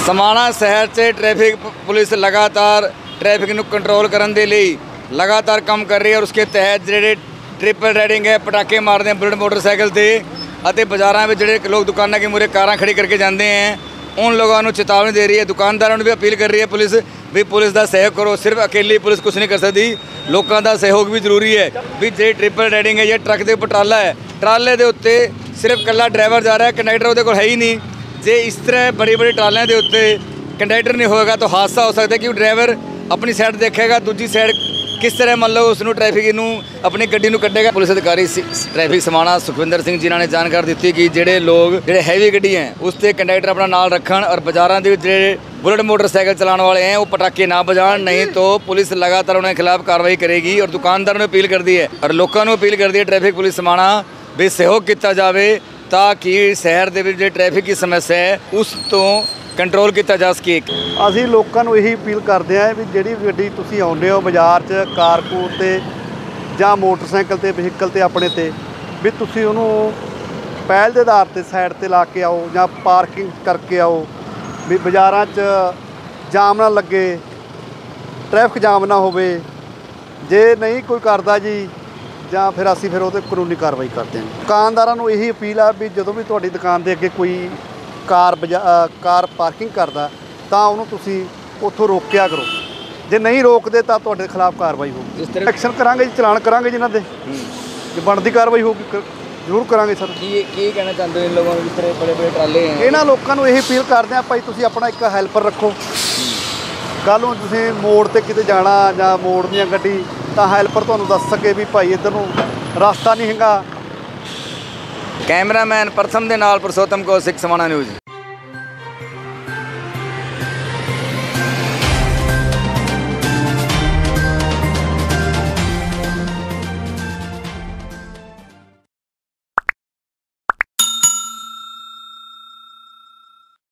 समाणा शहर से traffic police लगातार ट्रैफिक ਨੂੰ ਕੰਟਰੋਲ ਕਰਨ ਦੇ ਲਈ लगातार काम कर रही है और उसके तहत ਜਿਹੜੇ ट्रिपल राइडिंग है पटाखे मारते हैं बुलेट मोटरसाइकिल से ਅਤੇ ਬਾਜ਼ਾਰਾਂ ਵਿੱਚ ਜਿਹੜੇ ਲੋਕ ਦੁਕਾਨਾਂ के ਮੂਹਰੇ ਕਾਰਾਂ खड़ी करके जाते हैं उन लोगों को चेतावनी दे रही है। दुकानदारों ਨੂੰ भी अपील कर रही है पुलिस भी पुलिस का सहयोग करो। सिर्फ अकेली पुलिस कुछ नहीं कर सकती, लोगों का सहयोग भी जरूरी है। भी जे ट्रिपल राइडिंग है या ट्रक के उपर ट्राला है, ट्राले के उत्ते सिर्फ कला ड्राइवर जा रहा है, कंडक्टर ਉਹਦੇ ਕੋਲ है ही नहीं। जे इस तरह बड़ी बड़ी ट्रालियां के उत्ते कंडक्टर नहीं होएगा तो हादसा हो सकता है कि ड्राइवर अपनी साइड देखेगा, दूसरी साइड किस तरह मान लो उसनों ट्रैफिक नूं अपनी गड्डी नूं कड्डेगा। पुलिस अधिकारी ट्रैफिक समाणा सुखविंदर सिंह जिन्होंने जानकारी दी कि ਜਿਹੜੇ लोग ਜਿਹੜੇ हैवी गड्डी हैं उस ते कंडक्टर अपना नाल रखन और बाजारों के ਜਿਹੜੇ बुलेट मोटरसाइकिल चलाने वाले हैं वो पटाखे ना बजान, नहीं तो पुलिस लगातार उनके खिलाफ कार्रवाई करेगी। और दुकानदारों ने अपील कर दी है और लोगों को अपील कर दी है ट्रैफिक पुलिस समाणा भी सहयोग किया जाए ताकि शहर के जो ट्रैफिक की समस्या है उस तो कंट्रोल किया जा सके। ਅਸੀਂ ਲੋਕਾਂ ਨੂੰ ਇਹੀ ਅਪੀਲ ਕਰਦੇ ਹਾਂ ਵੀ ਜਿਹੜੀ ਗੱਡੀ ਤੁਸੀਂ ਆਉਂਦੇ ਹੋ ਬਾਜ਼ਾਰ 'ਚ ਕਾਰਪੂਰ 'ਤੇ ਜਾਂ ਮੋਟਰਸਾਈਕਲ 'ਤੇ ਵਹੀਕਲ 'ਤੇ ਆਪਣੇ 'ਤੇ ਵੀ ਤੁਸੀਂ ਉਹਨੂੰ ਪਹਿਲ ਦੇ ਆਧਾਰ 'ਤੇ ਸਾਈਡ 'ਤੇ ਲਾ ਕੇ ਆਓ ਜਾਂ ਪਾਰਕਿੰਗ ਕਰਕੇ ਆਓ ਵੀ ਬਾਜ਼ਾਰਾਂ 'ਚ ਜਾਮ ਨਾ ਲੱਗੇ, ਟ੍ਰੈਫਿਕ ਜਾਮ ਨਾ ਹੋਵੇ। ਜੇ ਨਹੀਂ ਕੋਈ ਕਰਦਾ ਜੀ ਜਾਂ ਫਿਰ ਅਸੀਂ ਫਿਰ ਉਹਦੇ ਕਾਨੂੰਨੀ ਕਾਰਵਾਈ ਕਰਦੇ ਹਾਂ। ਦੁਕਾਨਦਾਰਾਂ ਨੂੰ ਇਹੀ ਅਪੀਲ ਆ ਵੀ ਜਦੋਂ ਵੀ ਤੁਹਾਡੀ ਦੁਕਾਨ ਦੇ ਅੱਗੇ ਕੋਈ ਕਾਰ ਪਾਰਕਿੰਗ ਕਰਦਾ ਤਾਂ ਉਹਨੂੰ ਤੁਸੀਂ ਉੱਥੋਂ ਰੋਕਿਆ ਕਰੋ। ਜੇ ਨਹੀਂ ਰੋਕਦੇ ਤਾਂ ਤੁਹਾਡੇ ਖਿਲਾਫ ਕਾਰਵਾਈ ਹੋਊਗੀ। ਇਸ ਤਰ੍ਹਾਂ ਐਕਸ਼ਨ ਕਰਾਂਗੇ ਜੀ, ਚਲਾਨ ਕਰਾਂਗੇ ਜਿਨ੍ਹਾਂ ਦੇ ਜੇ ਬਣਦੀ ਕਾਰਵਾਈ ਹੋਊਗੀ ਜ਼ਰੂਰ ਕਰਾਂਗੇ ਸਰ। ਕੀ ਕਹਿਣਾ ਚਾਹੁੰਦੇ ਹੋ ਇਨ ਲੋਕਾਂ ਨੂੰ ਜਿਸ ਤਰ੍ਹਾਂ ਬੜੇ ਬੜੇ ਟਰਾਲੇ ਹੈ? ਇਹਨਾਂ ਲੋਕਾਂ ਨੂੰ ਇਹੀ ਅਪੀਲ ਕਰਦੇ ਆ ਭਾਈ ਤੁਸੀਂ ਆਪਣਾ ਇੱਕ ਹੈਲਪਰ ਰੱਖੋ। ਕੱਲ੍ਹ ਨੂੰ ਤੁਸੀਂ ਮੋੜ 'ਤੇ ਕਿਤੇ ਜਾਣਾ ਜਾਂ ਮੋੜ ਦੀਆਂ ਗੱਡੀ ਤਾਂ ਹੈਲਪਰ ਤੁਹਾਨੂੰ ਦੱਸ ਸਕੇ ਵੀ ਭਾਈ ਇੱਧਰ ਨੂੰ ਰਸਤਾ ਨਹੀਂ ਹੈਗਾ। कैमरामैन प्रथम के नाल पुरुषोत्तम कौशिक समाणा न्यूज़।